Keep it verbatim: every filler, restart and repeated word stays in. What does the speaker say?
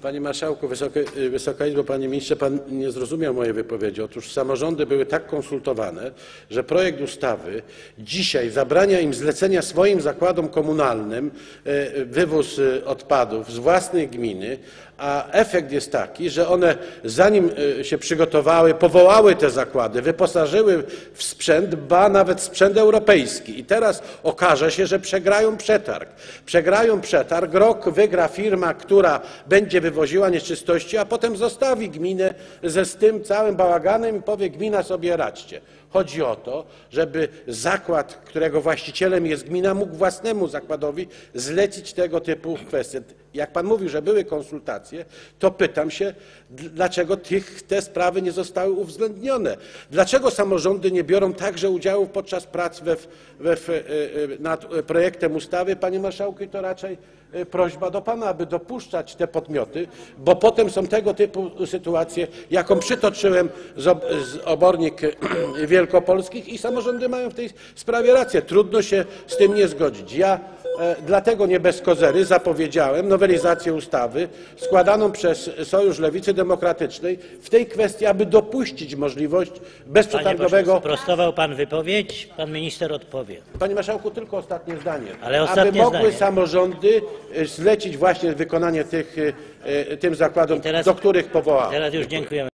Panie Marszałku, Wysoka, Wysoka Izbo, Panie Ministrze, Pan nie zrozumiał mojej wypowiedzi. Otóż samorządy były tak konsultowane, że projekt ustawy dzisiaj zabrania im zlecenia swoim zakładom komunalnym wywóz odpadów z własnej gminy, a efekt jest taki, że one zanim się przygotowały, powołały te zakłady, wyposażyły w sprzęt, ba nawet sprzęt europejski i teraz okaże się, że przegrają przetarg. Przegrają przetarg, rok wygra firma, która będzie wywoziła nieczystości, a potem zostawi gminę ze z tym całym bałaganem i powie: gmina sobie radźcie. Chodzi o to, żeby zakład, którego właścicielem jest gmina, mógł własnemu zakładowi zlecić tego typu kwestie. Jak Pan mówił, że były konsultacje, to pytam się, dlaczego tych, te sprawy nie zostały uwzględnione? Dlaczego samorządy nie biorą także udziału podczas prac we, we, nad projektem ustawy? Panie Marszałku, i to raczej prośba do Pana, aby dopuszczać te podmioty, bo potem są tego typu sytuacje, jaką przytoczyłem z, ob, z obornik wielkopolskich, i samorządy mają w tej sprawie rację. Trudno się z tym nie zgodzić. Ja e, dlatego nie bez kozery zapowiedziałem nowelizację ustawy składaną przez Sojusz Lewicy Demokratycznej w tej kwestii, aby dopuścić możliwość bezprzetargowego... Panie pośle, sprostował Pan wypowiedź, Pan minister odpowie. Panie Marszałku, tylko ostatnie zdanie. Ale ostatnie aby mogły zdanie. samorządy zlecić właśnie wykonanie tych, tym zakładom, teraz, do których powołały. Teraz już dziękujemy.